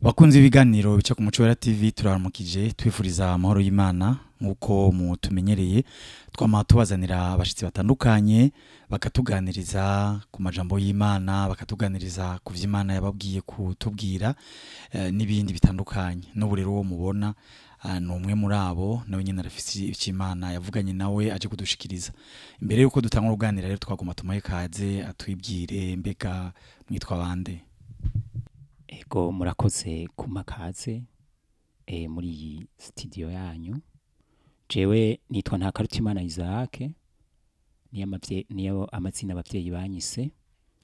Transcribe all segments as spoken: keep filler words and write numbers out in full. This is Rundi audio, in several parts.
Bakunze ibiganiro bica ku Muco Wera T V turaramukije twifuriza amahoro y'Imana nkuko mutumenyereye twama tubazanira abashitsi batandukanye bakatuganiriza ku majambo y'Imana bakatuganiriza ku vy'Imana yababwiye kutubwira eh, n'ibindi bitandukanye n'ubu rero wo mubona uh, numwe muri abo nawe nyene arafise icy'Imana yavuganye nawe aje kudushikiriza imbere yuko dutangura kuganira rero twagoma tumaye kaze atwibwire mbega mwitwa bande. Ego murakoze kumakaze e, muri iyi studio yanyu. Jewe nitwa Ntakarutimana Isaac, niyo amavye niyo amazina abavyeyi banyise.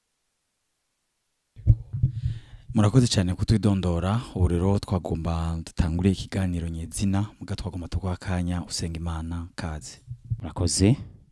Murakoze cyane kutwidondora ubu rero twagomba dutangure ikiganiro nyezina muga twagomba tukakanya usenga Imana kaze. Murakoze.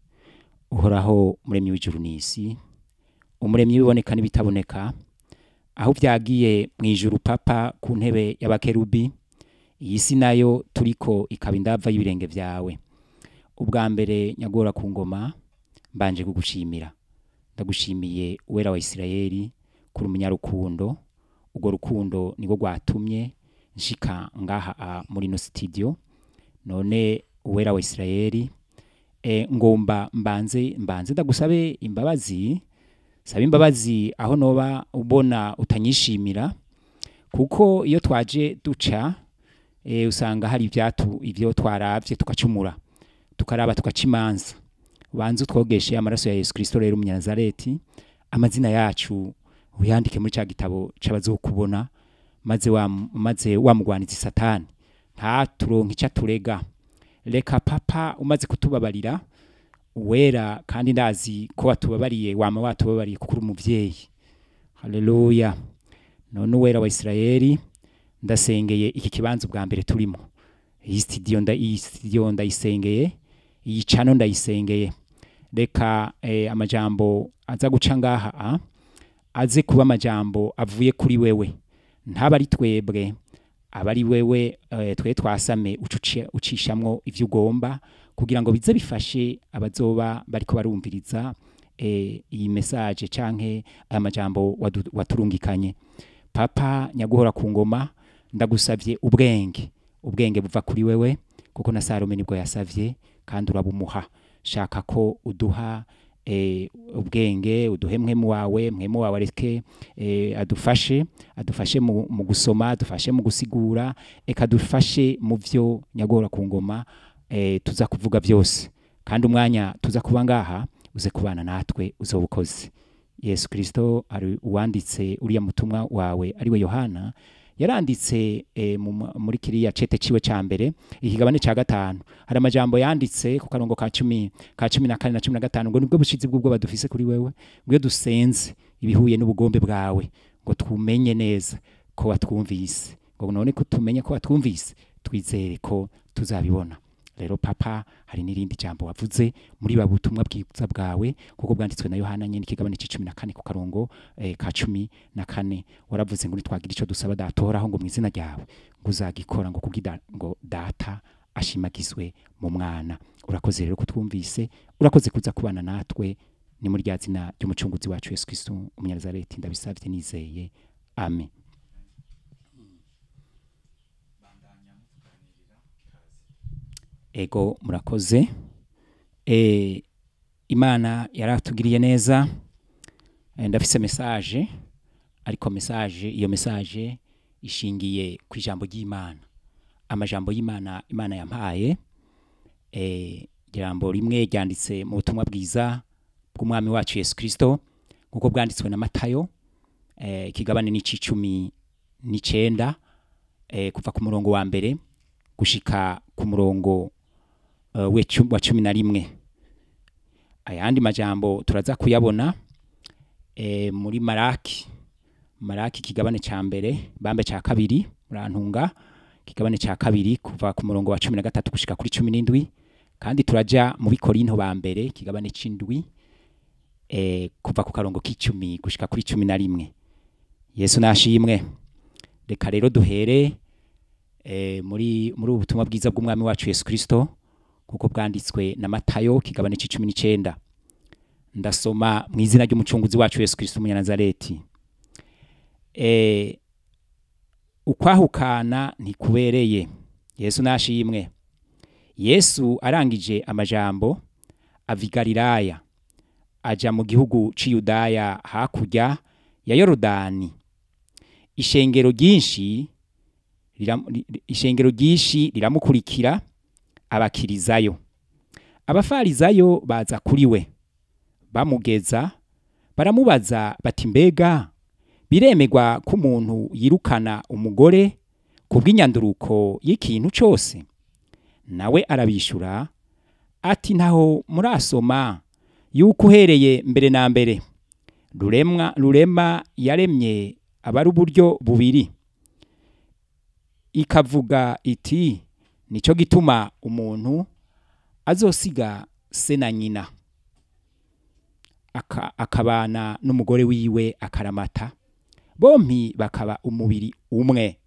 Uhoraho muremyi w'ijuru n'isi, umuremyi biboneka n'ibitaboneka, aho byagiye mwijuru papa ku ntebe y'abakerubi, iyi si nayo turiko ikaba indava y'ibirenge vyawe. Ubwa mbere nyagora ku ngoma mbanje kugushimira, ndagushimiye uwera wa Isirayeli kuri umunyarukundo, ugo rukundo niko rwatumye nshika ngaha muri no studio. None uwera wa Isirayeli e, ngomba mbanze mbanze ndagusabe imbabazi Saba imbabazi aho noba ubona utanyishimira, kuko iyo twaje duca e, usanga hari ivyatu ivyo twaravye tukacumura tukaraba tukacimanza. Banze utwogeshe amaraso ya Yesu Kristo rero umunyanazareti, amazina yacu uyandike muri ca gitabo c'abazokubona, maze wa maze wamugwaniza Satani nta turonka ica turega. Reka papa umaze kutubabarira uwera kandi ndazi ko watubabariye wama watubabariye kuko umuvyeyi. Haleluya. None uwera wa Isirayeli ndasengeye iki kibanza bwa mbere turimo, iyi studio nda iyi studio ndayisengeye, iyi channel ndayisengeye. Reka eh, amajambo aza guca ngaha a aze kuba amajambo avuye kuri wewe, ntaba ari twebwe, abari wewe eh, twe twasame ucuce ucishamwo ivyo ugomba kugira ngo bize bifashe abazoba bariko barumviriza eh, iyi message canke amajambo waturungikanye. Papa nyaguhora ku ngoma ndagusavye ubwenge, ubwenge buva kuri wewe kuko na Salome nibwo yasavye kandi urabumuha. Shaka ko uduha eh, ubwenge, uduhe mwemu wawe, mwemu wawe reke eh, adufashe adufashe mu, mu gusoma, adufashe mu gusigura, eka dufashe mu vyo nyagora ku ngoma eh, tuza kuvuga byose, kandi umwanya tuza kuba ngaha uze kubana natwe uzobukoze. Yesu Kristo ari uwanditse uriya mutumwa wawe ari we Yohana, yaranditse eh, muri kiriya cete ciwe ca mbere ikigabane ca gatanu, hari amajambo yanditse ku karongo ka cumi ka cumi na kane na cumi na gatanu ngo nibwo bushizi bw'ubwo badufise kuri wewe, ngo dusenze ibihuye n'ubugombe bwawe ngo tumenye neza ko watwumvise, ngo none ko tumenye ko watwumvise twizere ko tuzabibona. Rero papa hari nirindi jambo wavuze muri babutumwa bwiza bwawe kuko bwanditswe na Yohana nyene ikigabane cumi na kane ku karongo eh, ka cumi na kane, waravuze ngo twagira ico dusaba datoraho ngo mwizina ryawe ngo uzagikora ngo kugira ngo data ashimagizwe mu mwana. Urakoze rero kutwumvise, urakoze kuza kubana natwe, ni muri rya zina ry'umucunguzi wacu Yesu Kristo umunyanazareti ndabisavye nizeye, amen. Ego murakoze. E, Imana yaratugiriye neza. E, ndafise message, ariko message iyo message ishingiye ku ijambo ry'Imana. Amajambo y'Imana Imana yampaye eh jambo rimwe ryanditse mu butumwa bwiza bw'umwami wacu Yesu Kristo kuko bwanditswe na Matayo eh kigabane ni cumi n'icenda eh kuva ku murongo wa mbere gushika ku murongo Uh, wa cumi na rimwe. Ayandi majambo turaza kuyabona e, muri Maraki Maraki kigabane ca mbere bambe ca kabiri murantunga kigabane ca kabiri kuva ku murongo wa cumi na gatatu gushika kuri cumi n'indwi, kandi turaja mu Bikorinto ba mbere kigabane c'indwi e, kuva ku karongo k'icumi gushika kuri cumi na rimwe. Yesu nashimwe. Reka rero duhere e, muri muri ubutumwa bwiza bw'umwami wacu Yesu Kristo kuko bwanditswe na Matayo kigabane cumi n'icenda. Ndasoma mu izina ry'umucunguzi wacu Yesu Kristo umunyanazareti. Eh ukwahukana ntikubereye. Yesu nashimwe. Yesu arangije amajambo ava i Galilaya aja mu gihugu c'i Yudaya hakurya ya Yorodani. Ishengero ryinshi ishengero ryinshi riramukurikira abakirizayo. Abafarizayo baza kuri we bamugeza baramubaza bati mbega biremegwa ko umuntu yirukana umugore kubw'inyanduruko y'ikintu cyose? Nawe arabishura ati ntaho murasoma yuko uhereye mbere na mbere ruremwa rurema yaremye abari uburyo bubiri, ikavuga iti nico gituma umuntu azosiga se na nyina aka, akabana n'umugore wiwe akaramata, bompi bakaba umubiri umwe.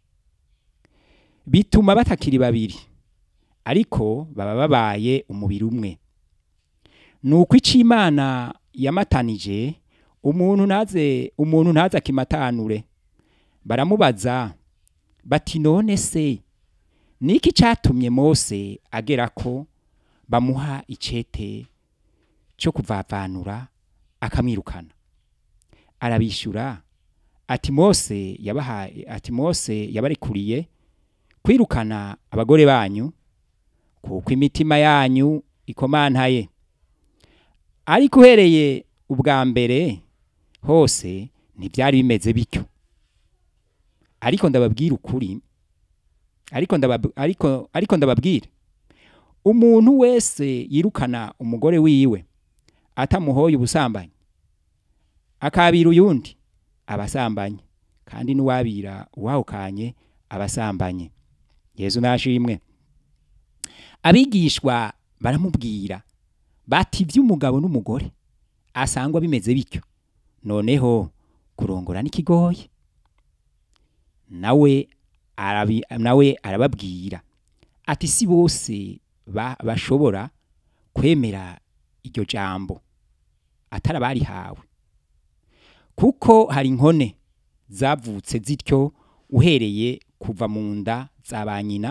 Bituma batakiri babiri ariko baba babaye umubiri umwe. Nuko ic'Imana yamatanije umuntu naze umuntu ntaza kimatanure. Baramubaza bati none se niki catumye Mose agerako bamuha icete cyo kuvavanura akamwirukana? Arabishura ati Mose yabahaye ati Mose yabarekuriye kwirukana abagore banyu kuko imitima yanyu ikomantaye. Ariko uhereye ubwa mbere hose ntibyari bimeze bityo. Ariko ndababwira ukuri ariko ndabab ariko ariko ndababwira umuntu wese yirukana umugore wiwe atamuhoye ubusambanyi akabira uyundi abasambanye, kandi nuwabira uwahukanye abasambanye. Yesu nashimwe. Abigishwa baramubwira bati by'umugabo n'umugore asangwa bimeze bityo, noneho kurongora n'ikigoye. Nawe arabi nawe arababwira ati si bose ba, bashobora kwemera iryo jambo atarabari hawe, kuko hari inkone zavutse zityo uhereye kuva mu nda z'abanyina,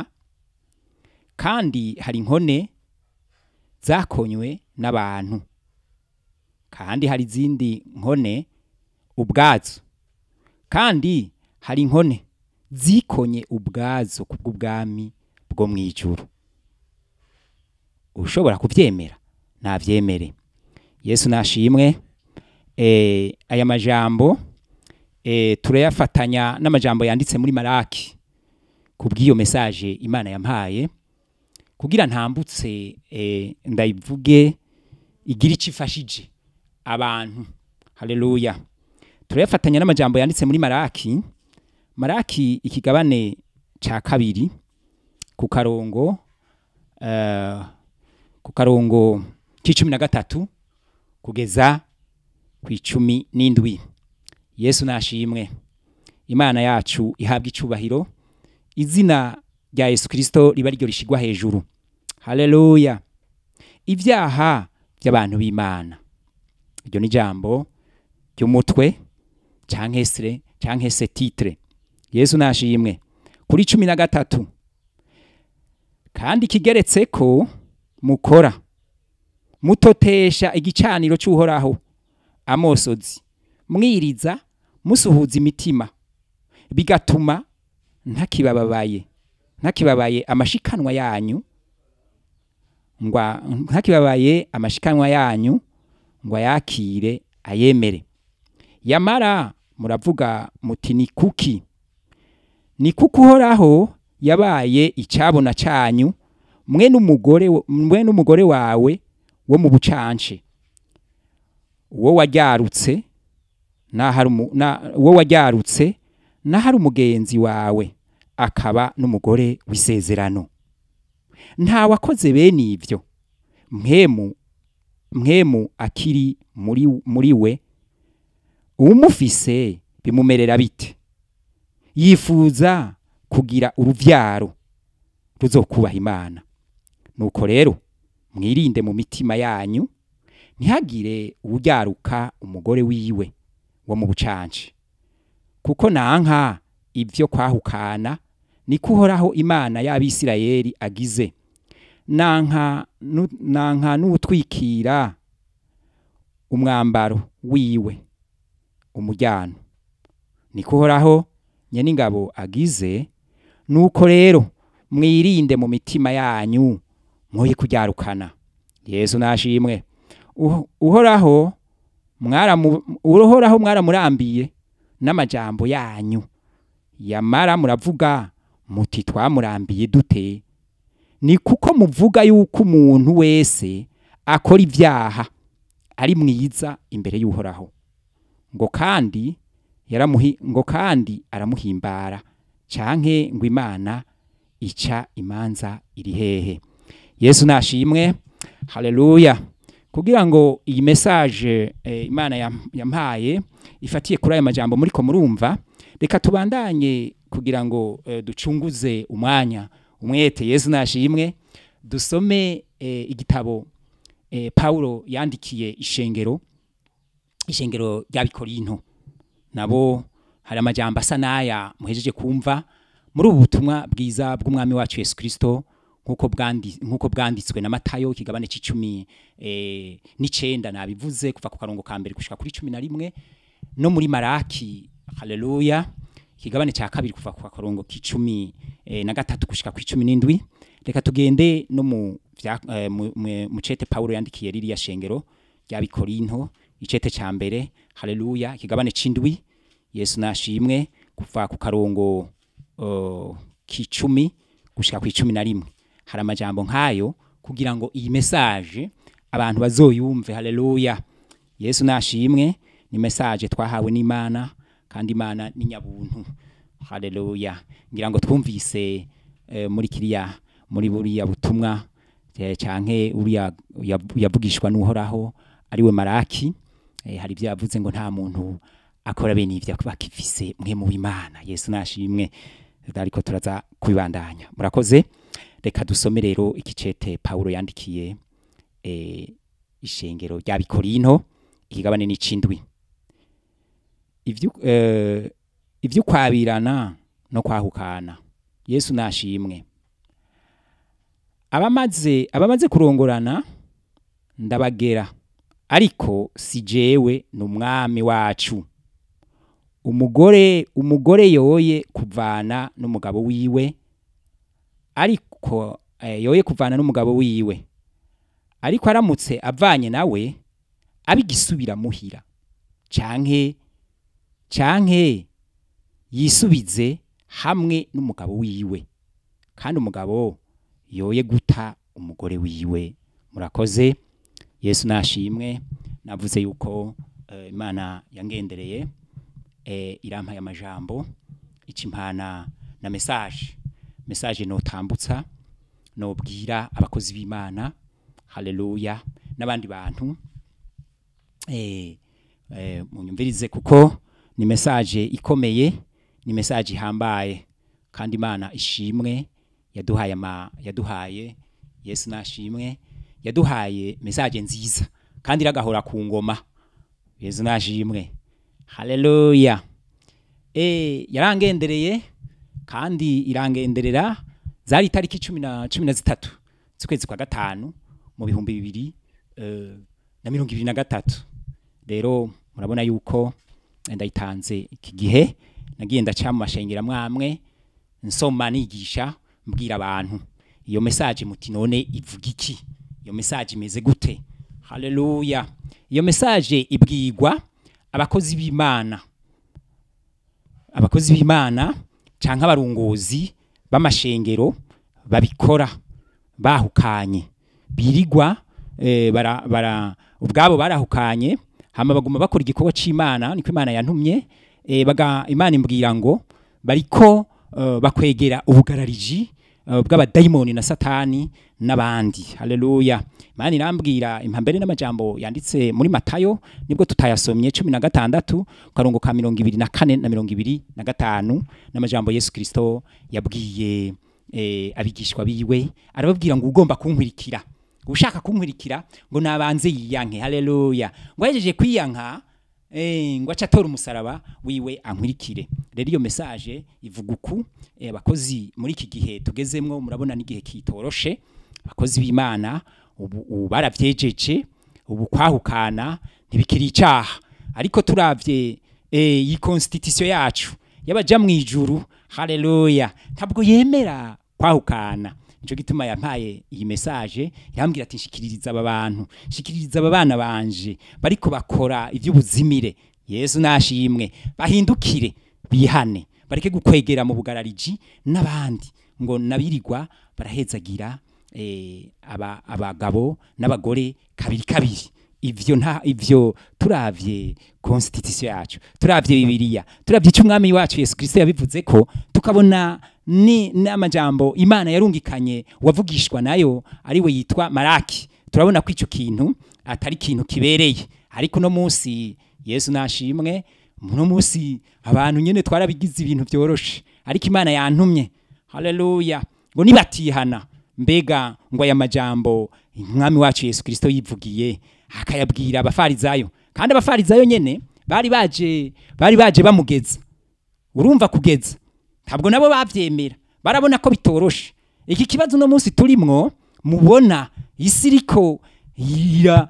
kandi hari inkone zakonywe n'abantu, kandi hari izindi nkone ubwazo, kandi hari inkone zikonye ubwazo kubw'ubwami bwo mwijuru. Ushobora kuvyemera navyemere. Yesu nashimwe. Eh, aya majambo eh, turayafatanya n'amajambo yanditse muri Malaki kubw'iyo message Imana yampaye kugira ntambutse eh, ndayivuge igira icifashije abantu. Haleluya. Turayafatanya n'amajambo yanditse muri Malaki Malaki ikigabane ca kabiri ku karongo uh, ku karongo c'icumi na gatatu kugeza ku icumi n'indwi. Yesu nashimwe. Imana yacu ihabwa icubahiro, izina rya Yesu Kristo riba ryo rishigwa hejuru. Haleluya. Ivyaha by'abantu b'Imana, iryo ni jambo ry'umutwe canke se canke se titre. Yesu nashimwe. Kuri cumi na gatatu kandi kigeretse ko mukora mutotesha igicaniro cy'Uhoraho amosozi, mwiriza musuhuza imitima, bigatuma ntakibababaye ntakibabaye amashikanwa yanyu ngwa ntakibabaye amashikanwa yanyu ngwa yakire ayemere. Yamara muravuga muti ni kuki ni kuko Uhoraho yabaye icabona cyanyu mwe n'umugore mwe n'umugore wawe wo mu bucance, uwo waryarutse na hari na uwo waryarutse na hari umugenzi wawe akaba n'umugore w'isezerano. Nta wakoze bene ivyo mwemu mwemu akiri muri muri we umufise bimumerera bite? Yifuza kugira uruvyaro ruzokubaha Imana. Nuko rero mwirinde mu mitima yanyu ntihagire uryaruka umugore wiwe wo mu bucanje, kuko nanka ivyo kwahukana niko Uhoraho Imana y'Abisirayeli agize, nanka nu, nanka n'utwikira umwambaro wiwe umujyano, niko Uhoraho Nyeningabo agize. Nuko rero mwirinde mu mitima yanyu mwoye kuryarukana. Yesu nashimwe. Uhoraho mwaramu Uhoraho mwaramurambiye n'amajambo yanyu, yamara muravuga muti twamurambiye dute? Ni kuko muvuga yuko umuntu wese akora ivyaha ari mwiza imbere y'Uhoraho, ngo kandi yaramuhi ngo kandi aramuhimbara, canke ngo Imana ica imanza iri hehe? Yesu nashimwe. Haleluya. Kugira ngo iyi message eh, Imana yampaye ifatiye kuri aya majambo muri ko murumva, reka tubandanye kugira ngo eh, ducunguze umwanya umwete. Yesu nashimwe. Dusome eh, igitabo eh, Paulo yandikiye ishengero ishengero ry'Abikorinto. Nabo hari amajambo asa naya muhejeje kumva muri ubu butumwa bwiza bw'umwami wacu Yesu Kristo, nkuko bwandi nkuko bwanditswe na Matayo kigabane c'icumi eh n'icenda nabivuze kuva ku karongo ka mbere gushika kuri cumi na rimwe, no muri Maraki, haleluya, kigabane ca kabiri kuva ku karongo k'icumi eh, na gatatu gushika ku cumi n'indwi. Reka tugende no mu eh, mu cete Paulo yandikiye riri ya shengero rya Bikorinto, icete ca mbere, haleluya, kigabane c'indwi. Yesu nashimwe. Kuva ku karongo uh, k'icumi gushika ku cumi na rimwe hari amajambo nkayo kugira ngo iyi message abantu bazoyumve. Haleluya. Yesu nashimwe. Ni message twahawe n'Imana, kandi Imana ni nyabuntu. Haleluya. Ngira ngo twumvise eh, muri kiriya muri buriya butumwa eh, canke uriya yavugishwa n'Uhoraho ariwe Maraki, eh, hari byavuze ngo nta muntu akora bene ivyo bakifise mwe mu Imana. Yesu nashimwe. Ariko turaza kubibandanya. Murakoze. Reka dusome rero ikicete Paulo yandikiye eh ishengero rya Bikorinto, ikigabane n'icindwi. Ivyo eh ivyo kwabirana no kwahukana. Yesu nashimwe. Abamaze abamaze kurongorana ndabagera, ariko si jewe n'umwami wacu. Umugore umugore yoye kuvana n'umugabo wiwe, ariko eh, yoye kuvana n'umugabo wiwe, ariko aramutse avanye nawe abigisubira muhira, canke canke yisubize hamwe n'umugabo wiwe, kandi umugabo yoye guta umugore wiwe. Murakoze. Yesu nashimwe. Navuze yuko uh, Imana yangendereye eh, irampaye amajambo icimpana na message message no tambutsa no bwira abakozi b'Imana, haleluya, n'abandi bantu eh, eh munyumvirize kuko ni message ikomeye, ni message ihambaye, kandi Imana ishimwe yaduhaye ama yaduhaye Yesu nashimwe, yaduhaye message nziza kandi iragahora ku ngoma. Yesu nashimwe. Haleluya. Eh yarangendereye kandi irangenderera zari tariki cumi na zitatu z'ukwezi kwa gatanu mu bihumbi bibiri uh, na mirongo ibiri na gatatu. Rero murabona yuko ndayitanze iki gihe nagiye ndaca mu mashengera mwamwe nsoma nigisha mbwira abantu iyo message muti none ivuga iki, iyo message imeze gute? Haleluya. Iyo message ibwirwa abakozi b'Imana, abakozi b'Imana canke abarungozi b'amashengero babikora bahukanye, birigwa eh, bara, bara ubwabo barahukanye, hama baguma bakora igikorwa c'Imana, niko Imana yantumye. eh, baga Imana imbwira ngo bariko uh, bakwegera ubugarariji uh, bw'abadayimoni na Satani n'abandi. Haleluya. Imana irambwira impambere n'amajambo yanditse muri Matayo, nibwo tutayasomye cumi na gatandatu karongo ka mirongo ibiri na kane na mirongo ibiri na gatanu, n'amajambo Yesu Kristo yabwiye eh, abigishwa biwe, arababwira ngo ugomba kunkwirikira, ushaka kunkwirikira ngo nabanze yiyanke. Haleluya. Ngo yejeje kwiyanka eh ngo acatora umusaraba wiwe ankwirikire. Rero iyo message ivuga uku, eh, abakozi muri iki gihe tugezemwo murabona n'igihe kitoroshe, abakozi b'Imana ubu baravyejeje, ubu kwahukana ntibikiri icaha, ariko turavye eh iyi constitution yacu yabaja mu ijuru, haleluya, ntabwo yemera kwahukana. Nico gituma yampaye iyi message irambwira ati nshikiririza aba bantu, nshikiririza aba bana banje bariko bakora ivy'ubuzimire, Yesu nashimwe, bahindukire bihane, bareke gukwegera mu bugarariji n'abandi ngo nabirirwa barahezagira eh aba abagabo n'abagore kabiri kabiri. Ivyo nta ivyo turavye constitution yacu, turavye Bibiliya, turavye icyo umwami wacu Yesu Kristo yabivuze ko, tukabona ni n'amajambo Imana yarungikanye wavugishwa nayo ari we yitwa Maraki. Turabona ko ico kintu atari kintu kibereye, ariko no munsi Yesu nashimwe, no munsi abantu nyene twarabigize ibintu byoroshe, ariko Imana yantumye, haleluya, ngo nibatihana mbega ngo aya majambo umwami wacu Yesu Kristo yivugiye akayabwira abafarizayo, kandi abafarizayo nyene bari baje bari baje bamugeza. Urumva kugeza ntabwo nabo bavyemera, barabona ko bitoroshe. Iki kibazo no munsi turimwo mubona isiriko ira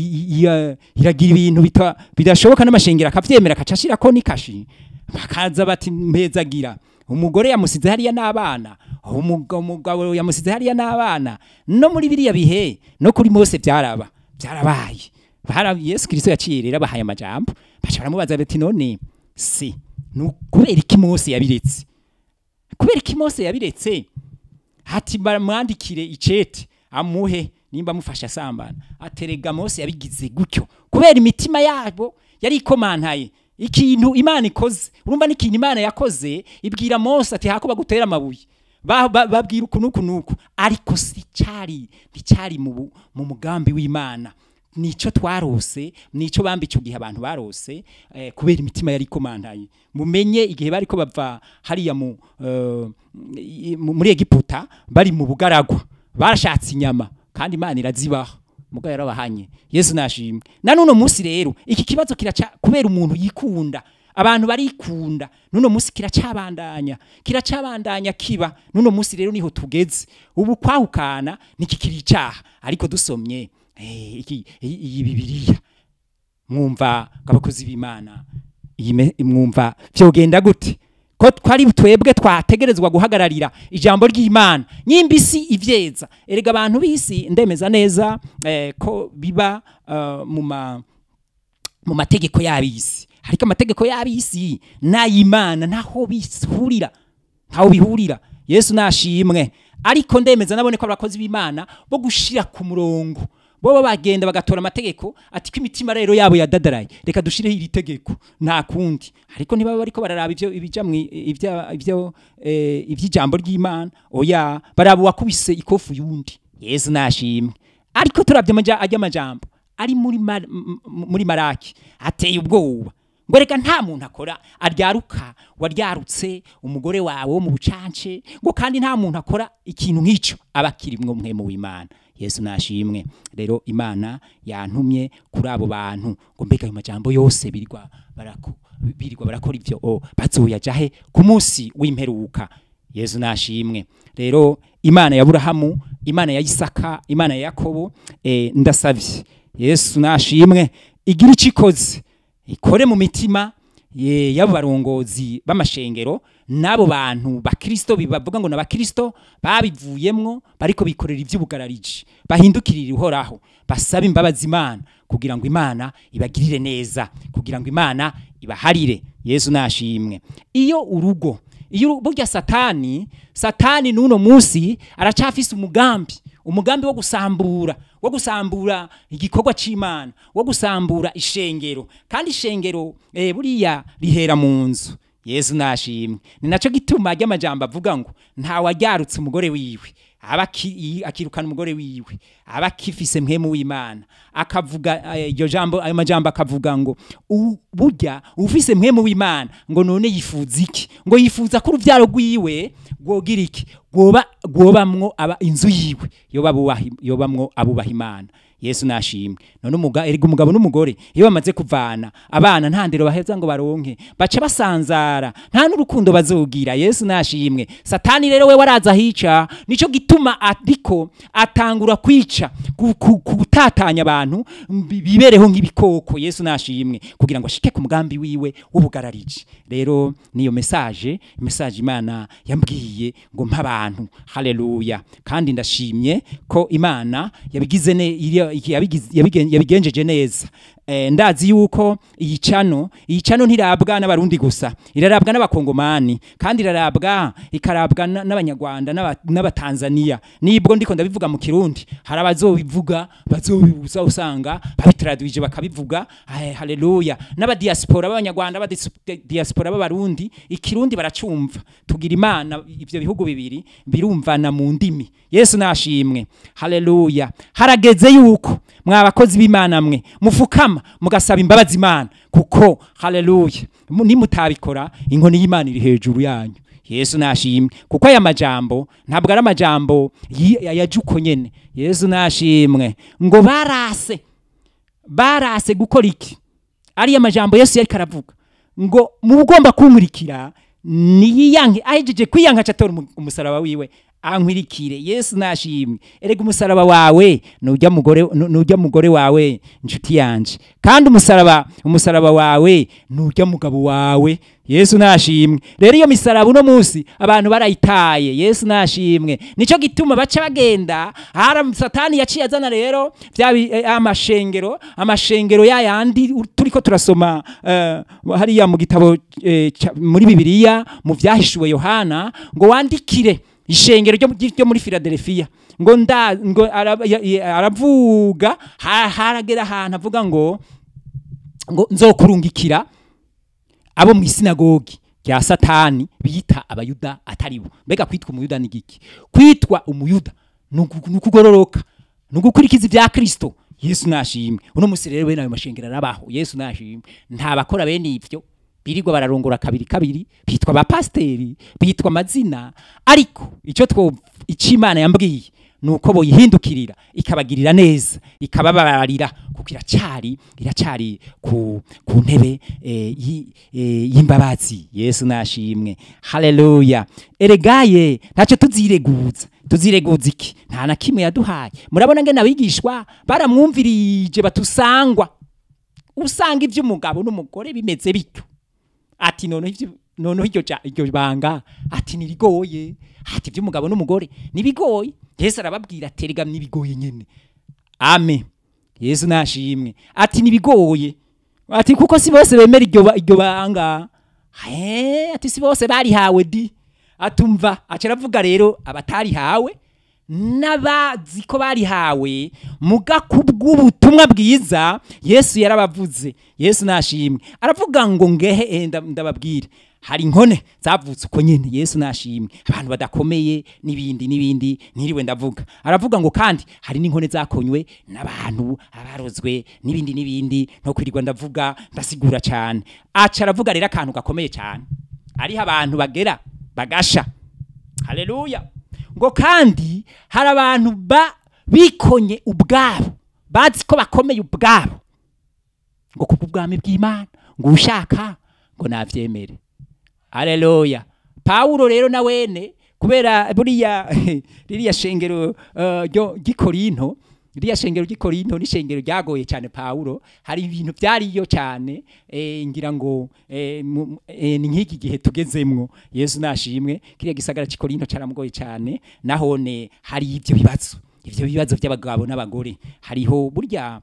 iragira ibintu bidashoboka n'amashengero akavyemera akacashira ko nikashi, bakaza bati mpezagira umugore yamusize hariya n'abana, umugabo yamusize hariya n'abana. No muri biriya bihe no kuri Mose byaraba byarabaye, bara Yesu Kristo yaciye rero bahaye amajambo, baca baramubaza bati none si kubera iki Mose yabiretse, kubera iki Mose yabiretse, hati baramwandikire icete amuhe nimba mufasha sambana, aterega Mose yabigize gutyo kubera imitima yabo yari ikomantaye ikintu Imana ikoze. Urumva n'ikintu Imana yakoze ibwira Mose ati hako bagutera amabuye, babwira uku nuku nuku, ariko si cyari bicari mu mu mugambi w'Imana. Nico twarose, nico bambi cyo gihe abantu barose, eh, kubera imitima yari komantaye. Mumenye igihe bariko bava hariya mu uh, muri Egiputa bari mu bugaragwa, barashatse inyama kandi Imana irazibaha, muga yarabahanye. Yesu nashimwe. Na nuno munsi rero iki kibazo kiraca kubera umuntu yikunda, abantu barikunda, nuno munsi kiracabandanya kiracabandanya kiba. Nuno munsi rero niho tugeze, ubu kwahukana nikikiri icaha, ariko dusomye eh iki iyi Bibiliya mwumva abakozi b'Imana, iyi mwumva vyogenda gute ko twari twebwe twategerezwa guhagararira ijambo ry'Imana nyimbisi ivyeza. Erega abantu bisi ndemeza neza eh, ko biba uh, mu ma mu mategeko y'abisi, ariko amategeko y'abisi n'ay'Imana naho bihurira, ntaho bihurira. Yesu nashimwe. Ariko ndemeza nabone ko abakozi b'Imana bo gushira ku murongo, bo bagenda bagatora amategeko ati ko imitima rero yabo yadadaraye, reka dushireho iri tegeko nta kundi. Ariko niba bariko bararaba ivyo ibija mu ivyo ivyo eh, ivy'ijambo ry'Imana, oya baraba wakubise ikofu yundi. Yesu nashimwe. Ariko turavye maja ajya majambo ari muri mar, muri Maraki ateye ubwoba, ngo reka nta muntu akora aryaruka waryarutse umugore wawe mu bucance, ngo kandi nta muntu akora ikintu nk'ico abakirimwe mwe mu Imana. Yesu nashimwe. Rero Imana yantumye kuri abo bantu ngo mbega ayo majambo yose birirwa barako birirwa barakora ivyo o bazoya jahe ku munsi w'imperuka. Yesu nashimwe. Rero Imana ya Aburahamu, Imana ya Isaka, Imana ya Yakobo, eh, ndasavye Yesu nashimwe igira icikoze ikore mu mitima ye yabo barongozi b'amashengero nabo bantu ba Kristo bibavuga ngo naba Kristo babivuyemwo bariko bikorera ivy'ubugarariji, bahindukirira uhoraho, basaba imbabazi Imana kugira ngo Imana ibagirire neza, kugira ngo Imana ibaharire. Yesu nashimwe. Iyo urugo iyo burya satani satani nuno munsi aracafise umugambi umugambi wo gusambura wo gusambura igikorwa c'Imana, wo gusambura ishengero, kandi ishengero eh, buriya rihera mu nzu. Yesu nashimwe. Ni naco gituma ajya amajambo avuga ngo nta waryarutse umugore wiwe aba akirukana umugore wiwe aba kifise mpemu w'Imana, akavuga iryo uh, jambo ayo majambo akavuga ngo burya ufise mpemu w'Imana ngo none yifuza iki, ngo yifuza ko uruvyaro rwiwe gwogira iki, gwoba gwobamwo aba inzu yiwe yoba bubahi yobamwo abubaha Imana. Yesu nashimwe. None umuga erega umugabo n'umugore iyo bamaze kuvana abana nta ndero baheza ngo baronke baca basanzara nta n'urukundo bazogira. Yesu nashimwe. Satani rero we waraza hica nico gituma ariko atangura kwica gutatanya abantu bibereho nk'ibikoko. Yesu nashimwe kugira ngo ashike ku mugambi wiwe w'ubugararije. Rero niyo message message Imana yambwiye ngo mpa abantu. Haleluya. Kandi ndashimye ko Imana yabigize ne yabigenjeje neza. Eh, ndazi yuko iyi cano iyi cano ntirabwa n'abarundi gusa, irarabwa n'abakongomani kandi irarabwa ikarabwa n'abanyarwanda n'abatanzania. Nibwo ndiko ndabivuga mu Kirundi hari abazobivuga bazobibuza usanga babitradwije bakabivuga. Haleluya. N'aba diaspora b'abanyarwanda aba diaspora b'abarundi ikirundi baracumva. Tugira Imana ivyo bihugu bibiri birumvana mu ndimi. Yesu nashimwe. Haleluya. Harageze yuko mwabakozi b'Imana mwe mufukama mugasaba imbabazi Imana kuko haleluya nimutabikora inkoni y'Imana iri hejuru yanyu. Yesu nashimwe kuko aya majambo ntabwo ari amajambo yajuko nyene. Yesu nashimwe ngo barase barase gukora iki ari amajambo Yesu yari karavuga ngo mugomba kunkurikira niyanke ahejeje kwiyanka catora umusaraba wiwe ankwirikire. Yesu nashimwe. Erega umusaraba wawe nujya mugore nujya mugore wawe inshuti yanje kandi umusaraba umusaraba wawe nujya mugabo wawe. Yesu nashimwe. Rero iyo misaraba uno munsi abantu barayitaye. Yesu nashimwe. Nico gituma baca bagenda hara Satani yaciye azana rero byabi amashengero amashengero ya yandi turiko turasoma uh, hariya mu gitabo eh, muri Bibiliya mu byahishuwe Yohana ngo wandikire ishengero ryo muri Philadelphia ngo nda ngo aravuga haragera ahantu avuga ngo ngo nzokurungikira abo mu isinagogi rya Satani bita abayuda ataribo. Mbega kwitwa umuyuda ni giki? Kwitwa umuyuda nukugororoka nugukurikiza ibya Kristo. Yesu nashimwe. Uno musi rero bene ayo mashengero arabaho. Yesu nashimwe. Nta bakora bene ivyo birirwa bararongora kabiri kabiri bitwa ba pasteri bitwa amazina. Ariko ico two icimana yambwiye nuko boyihindukirira ikabagirira neza ikababarira kuko iracari iracari ku ku ntebe e, y'imbabazi. Yesu nashimwe. Haleluya. Eregaye ntaco tuzireguza tuzireguza iki nta na kimwe yaduhaye. Murabona ngene abigishwa baramwumvirije batusangwa usanga ivy'umugabo n'umugore bimeze bityo ati none ivyo none iryo iryo banga ati nirigoye ati ivy'umugabo n'umugore nibigoye. Yesu arababwira terega nibigoye nyene. Amen. Yesu nashimwe. Ati nibigoye ati kuko si bose bemera iryo iryo banga. Eh ati si bose bari hawe di. Atumva acaravuga rero abatari hawe nabazi ko bari hawe muga kubw'ubutumwa bwiza Yesu yarabavuze. Yesu nashimwe. Aravuga ngo ngehe ndababwira hari inkone zavutse uko nyene. Yesu nashimwe. Abantu badakomeye nibindi nibindi niriwe ndavuga. Aravuga ngo kandi hari n'inkone zakonywe n'abantu abarozwe nibindi nibindi no kwirirwa ndavuga ndasigura cyane. Aca aravuga rero akantu gakomeye cyane ari abantu bagera bagasha. Haleluya. Ngo kandi hari abantu ba bikonye ubwabo bazi ko bakomeye ubwabo ngo kubwami bw'Imana ngo ushaka ngo navyemere. Haleluya. Paulo rero na wene kubera buriya ririya shengero ryo uh, gikorinto ririya shengero gikorinto ni shengero ryagoye cyane Paulo. Hari ibintu byariyo cyane eh, ngira ngo eh, eh, ni nk'iki gihe tugezemwo. Yesu nashimwe. Kiriya gisagara gikorinto cyaramugoye cyane nahone hari ivyo bibazo ivyo bibazo by'abagabo n'abagore. Hariho burya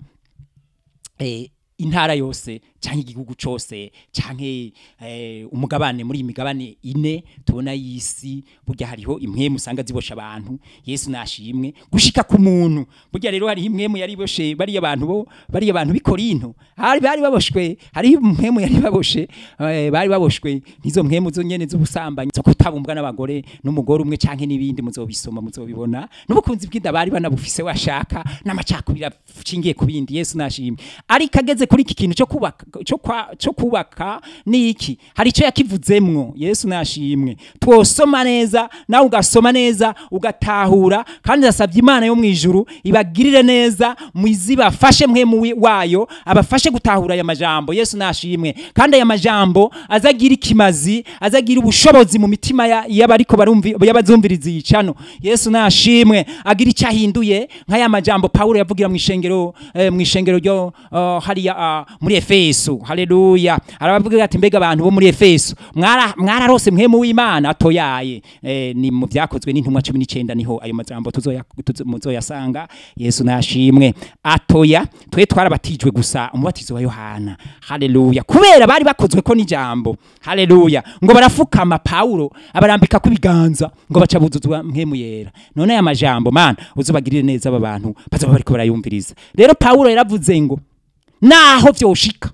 eh, intara yose canke igihugu cose canke eh, umugabane muri imigabane ine tubona yisi burya hariho imwe musanga zibosha abantu. Yesu nashimwe gushika ku muntu. Burya rero hari imwe mu yari boshe bari abantu bo bari abantu bikorinto hari bari baboshwe hari imwe mu yari baboshe eh, bari baboshwe nizo mwe mu zo nyene z'ubusambanye zo kutabumbwa n'abagore n'umugore umwe canke nibindi muzobisoma muzobibona n'ubukunzi bw'inda bari banabufise washaka n'amacakubira cingiye kubindi. Yesu nashimwe. Ari kageze kuri iki kintu cyo kubaka cyo kwa cyo kubaka niki hari ico yakivuzemwo. Yesu nashimwe twosoma neza nawe ugasoma neza ugatahura, kandi asabye Imana yo mwijuru ibagirire neza mwizibafashe mwe mu wayo abafashe gutahura aya majambo. Yesu nashimwe kandi aya majambo azagira ikimazi, azagira ubushobozi mu mitima y'abariko barumvi y'abazumviriza icano. Yesu nashimwe agira icyahinduye nk'aya majambo Paulo yavugira mu ishengero eh, mu ishengero ryo uh, hariya uh, muri Efeso. Haleluya. Arabavuga ati mbega abantu bo muri Efeso mwara mwararose mwe mu Imana atoyaye. Eh, ni mu byakozwe n'intumwa cumi n'icenda niho ayo majambo tuzoya muzoyasanga. Yesu nashimwe atoya twe twarabatijwe gusa umubatizo wa Yohana. Haleluya. Kubera bari bakozwe ko n'ijambo. Haleluya. Ngo barafukama Paulo abarambika kubiganza ngo baca buzuzwa mwe mu yera. None aya majambo mana uzobagirire neza aba bantu bazoba bariko barayumviriza. Rero Paulo yaravuze ngo naho vyoshika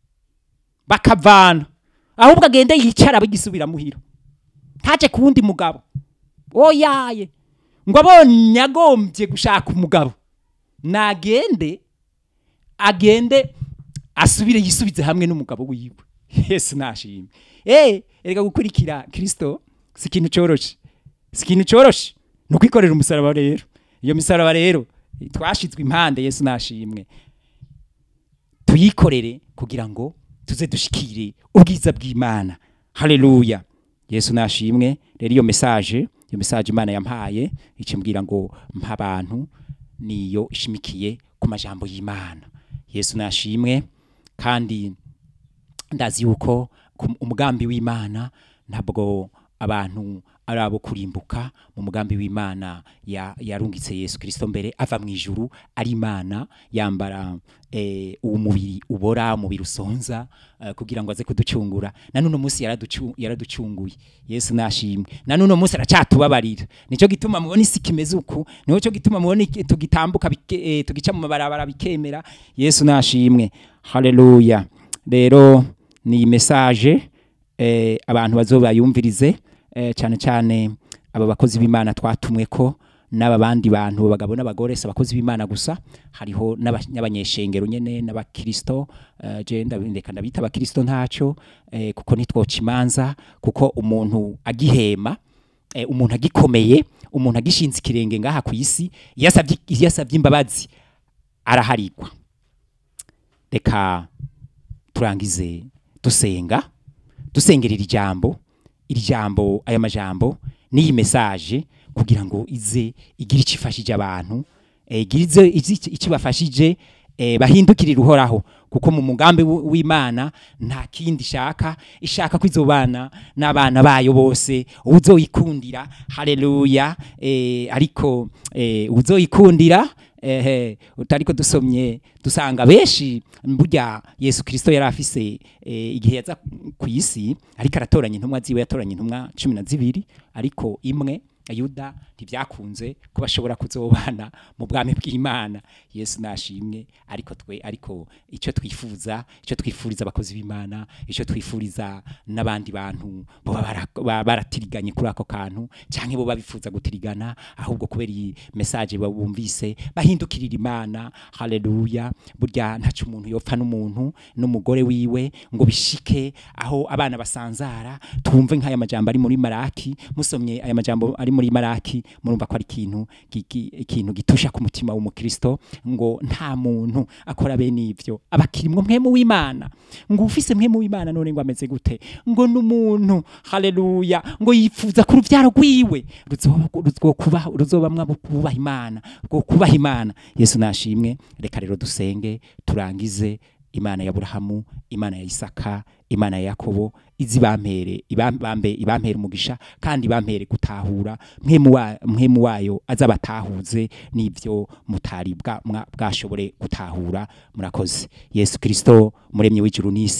bakavana ahubwo agende yicara bigisubira muhira ntaje kuwundi mugabo oyaye ngo abonye agombye gushaka umugabo nagende agende asubire yisubize hamwe n'umugabo wiwe. Yesu nashimye. Eh erega gukurikira Kristo si ikintu coroshe, si ikintu coroshe no kwikorera umusaraba. Rero iyo misaraba rero twashizwe impande. Yesu nashimwe tuyikorere kugira ngo tuze dushikire ubwiza bw'Imana. Haleluya. Yesu nashimwe. Rero iyo message iyo message Imana yampaye ikimbwira ngo mpa abantu niyo ishimikiye ku majambo y'Imana. Yesu nashimwe. Kandi ndazi yuko umugambi w'Imana ntabwo abantu arabo kurimbuka. Mu mugambi w'Imana yarungitse ya Yesu Kristo mbere ava mu ijuru ari Imana yambara eh, umubiri ubora umubiri usonza uh, kugira ngo aze kuducungura. Na none umunsi yaraducunguye. Yesu nashimwe. Na none umunsi aracatubabarira. Nico gituma mubona isi kimeze uku, nico gituma mubona tugitambuka eh, tugica mu mabarabara bikemera. Yesu nashimwe. Haleluya. Rero ni message eh, abantu bazoba yumvirize eh, cyane cyane aba bakozi b'Imana twatumwe ko n'aba bandi bantu bagabo n'abagore se abakozi b'Imana gusa. Hariho n'abanyeshengero nyene n'abakristo uh, je ndabindeka ndabita abakristo ntaco eh, kuko nitwoca imanza kuko umuntu agihema eh, umuntu agikomeye umuntu agishinze kirenge ngaha ku isi yasavye yasavye imbabazi araharikwa. Reka turangize dusenga dusengerera ijambo iri jambo aya majambo ni message kugira ngo ize igira icifashije abantu igirize ikibafashije eh, bahindukirira uhoraho kuko mu mugambi w'Imana nta kindi shaka ishaka kwizobana n'abana bayo bose uzoyikundira. Haleluya. eh, ariko eh, uzoyikundira eh utariko dusomye dusanga beshi burya Yesu Kristo yarafise eh, igihe yaza ku isi ariko aratoranya intumwa ziwe yatoranya intumwa cumi na zibiri ariko imwe Yuda ntibyakunze ko bashobora kuzobana mu bwami bw'Imana. Yesu nashimwe. Ariko twe ariko icyo twifuza icyo twifuriza abakozi b'Imana icyo twifuriza n'abandi bantu bo baratiriganye kuri ako kantu canke bo babifuza gutirigana ahubwo kubera iyi message babumvise bahindukirira Imana. Haleluya. Burya ntacu umuntu yopfa n'umuntu n'umugore wiwe ngo bishike aho abana basanzara. Twumve nk'aya majambo ari muri Maraki. Musomye aya majambo ari muri Maraki murumva ko ari ikintu ikintu gitusha ku mutima w'umukristo ngo nta muntu akora bene ivyo abakirimwe mwe mu w'Imana ngo ufise mwe mu w'Imana none ngo ameze gute ngo n'umuntu. Haleluya. Ngo yifuza ku ruvyaro rwiwe ruzokuba ruzobamwa kubaha Imana ngo kubaha Imana. Yesu nashimwe. Reka rero dusenge turangize. Imana ya Abrahamu, Imana ya Isaka, Imana ya Yakobo izibampere ibambe ibampere umugisha kandi bampere gutahura mwe mu wayo azabatahuze n'ivyo mutaribwa bwashobore gutahura. Murakoze. Yesu Kristo muremye w'ijuru n'isi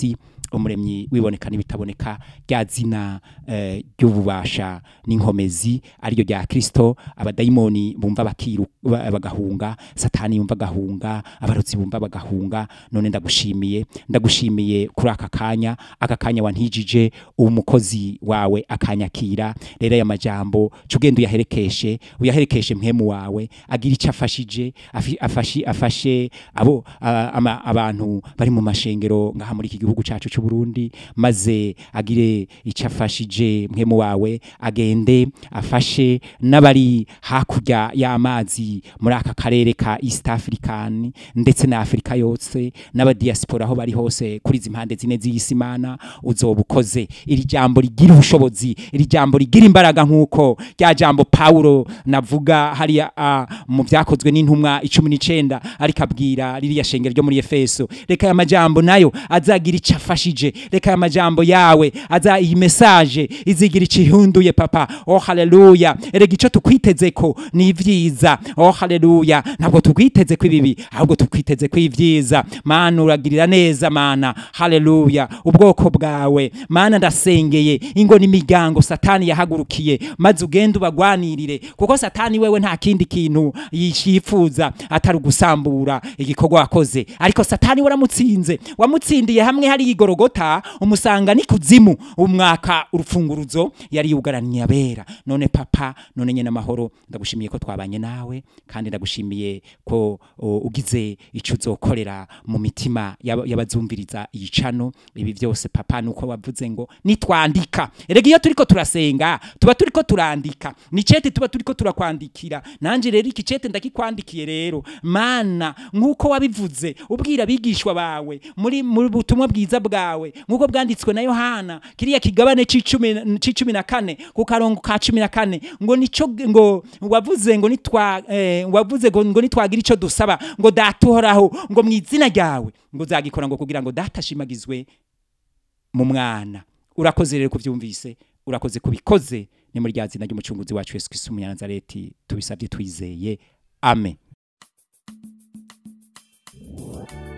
umuremyi wiboneka n'ibitaboneka rya zina eh, ry'ububasha n'inkomezi ariyo rya Kristo abadayimoni bumva bakiru bagahunga satani yumva gahunga abarutsi bumva bagahunga none ndagushimiye ndagushimiye kuri aka kanya aka kanya wantijije umukozi wawe akanyakira rero aya majambo cugenda uyaherekeshe uyaherekeshe mpemu wawe agira icyo afashije afashi afashe abo ama, abantu bari mu mashengero ngaha muri iki gihugu cacu cy'u Burundi maze agire icyo afashije mpemu wawe agende afashe n'abari hakurya y'amazi muri aka karere ka East African ndetse na Afrika yose n'aba diaspora aho bari hose kuri zimpande zine z'iyisimana uzobukoze iri jambo rigira ubushobozi iri jambo rigira imbaraga nkuko rya jambo Paulo navuga hari uh, mu byakozwe n'intumwa icumi n'icenda ariko abwira riri yashengero ryo muri Efeso reka ya majambo nayo azagira icyo afashije reka ya majambo yawe aza iyi message izigira icihunduye papa oh haleluya erega ico tukwiteze ko ni ivyiza oh haleluya ntabwo tukwiteze ko ibibi ahubwo tukwiteze ko ivyiza mana uragirira neza mana haleluya ubwoko bwawe mana ndasengeye ingo n'imigango satani yahagurukiye maze ugenda ubagwanirire kuko satani wewe nta kindi kintu yishifuza atari gusambura igikorwa wakoze ariko satani waramutsinze wamutsindiye hamwe hari igorogota umusanga ni kuzimu umwaka urufunguruzo yari yugaraniye abera none papa none nyene amahoro ndagushimiye ko twabanye nawe kandi ndagushimiye ko uh, ugize ico uzokorera mu mitima y'abazumviriza iyicano ibi byose papa nuko wavuze ngo nitwandika erega iyo turiko turasenga tuba turiko turandika ni cete tuba turiko turakwandikira nanje rero iki cete ndakikwandikiye rero mana nkuko wabivuze ubwira bigishwa bawe muri muri butumwa bwiza bwawe nkuko bwanditswe na Yohana kiriya kigabane c'icumi c'icumi na kane ku karongo ka cumi na kane ngo nico ngo wavuze ngo nitwa eh, wavuze ngo ngo nitwagira ico dusaba ngo datuhoraho ngo mwizina ryawe ngo zagikora ngo kugira ngo datashimagizwe mu mwana urakoze rero kuvyumvise urakoze kubikoze ni muri rya zina ry'umucunguzi wacu Yesu Kristo umunyanazareti tubisabye twizeye amen.